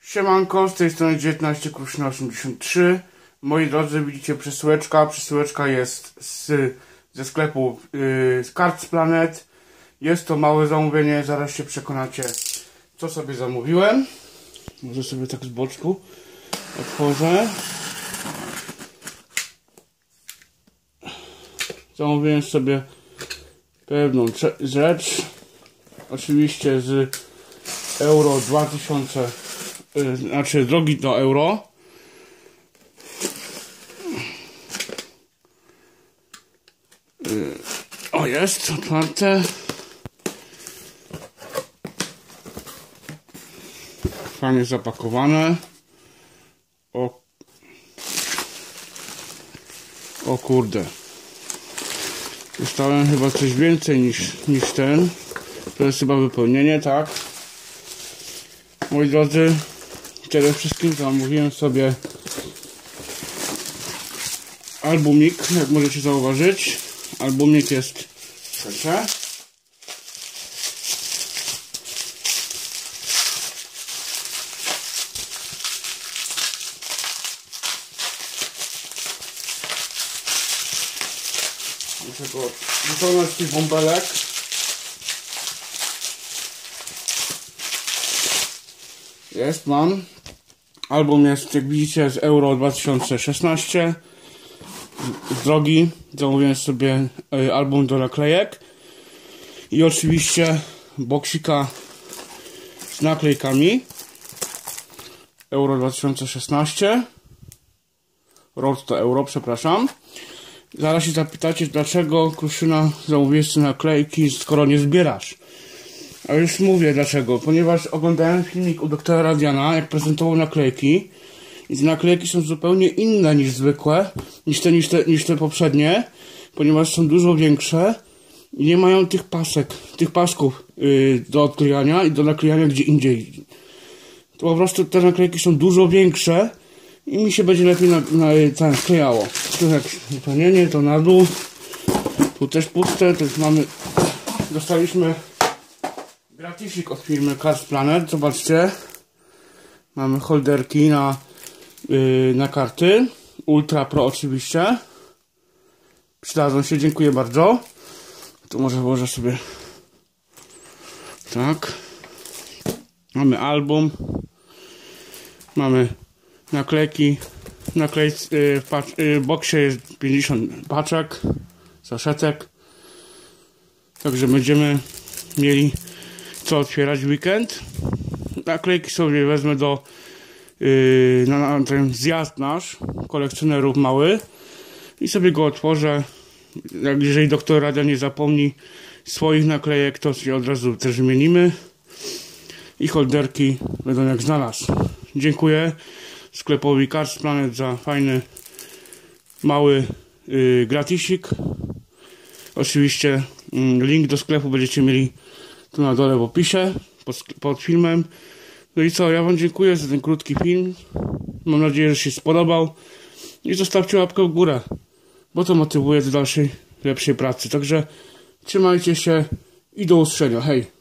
Siemanko, z tej strony 19 Kruszyn 83. Moi drodzy, widzicie przesyłeczka. Przesyłeczka jest ze sklepu Cards Planet. Jest to małe zamówienie, zaraz się przekonacie, co sobie zamówiłem. Może sobie tak z boczku otworzę. Zamówiłem sobie pewną rzecz. Oczywiście z Euro 2000, znaczy drogi do euro. O, jest otwarte. Fajnie zapakowane. O kurde. Dostałem chyba coś więcej niż ten. To jest chyba wypełnienie, tak? Moi drodzy, przede wszystkim zamówiłem sobie albumik, jak możecie zauważyć. Albumik jest trzecie. Muszę go wyciągnąć z tych bąbelek. Jest, mam. Album jest, jak widzicie, z Euro 2016. Z drogi. Zamówiłem sobie album do naklejek. I oczywiście boksika z naklejkami. Euro 2016. Rok to euro, przepraszam. Zaraz się zapytacie, dlaczego, Kruszyna, zamówiłeś te naklejki, skoro nie zbierasz. A już mówię dlaczego, ponieważ oglądałem filmik u doktora Radiana, jak prezentował naklejki i te naklejki są zupełnie inne niż zwykłe, niż te poprzednie, ponieważ są dużo większe i nie mają tych pasków do odklejania i do naklejania gdzie indziej. To po prostu te naklejki są dużo większe i mi się będzie lepiej sklejało. Tu jak wypełnienie, to na dół, tu też puste, to już dostaliśmy gratisik od firmy Cards Planet. Zobaczcie, mamy holderki na karty Ultra Pro oczywiście, przydadzą się, dziękuję bardzo. Tu może włożę sobie tak. Mamy album, mamy naklejki. W boksie jest 50 paczek, saszetek, także będziemy mieli co otwierać w weekend. Naklejki sobie wezmę na ten zjazd nasz kolekcjonerów mały i sobie go otworzę. Jeżeli doktor Radia nie zapomni swoich naklejek, to się od razu też wymienimy i holderki będą jak znalazł. Dziękuję sklepowi Cards Planet za fajny mały gratisik. Oczywiście link do sklepu będziecie mieli tu na dole w opisie pod filmem. No i co, ja wam dziękuję za ten krótki film. Mam nadzieję, że się spodobał i zostawcie łapkę w górę, bo to motywuje do dalszej, lepszej pracy. Także trzymajcie się i do usłyszenia. Hej!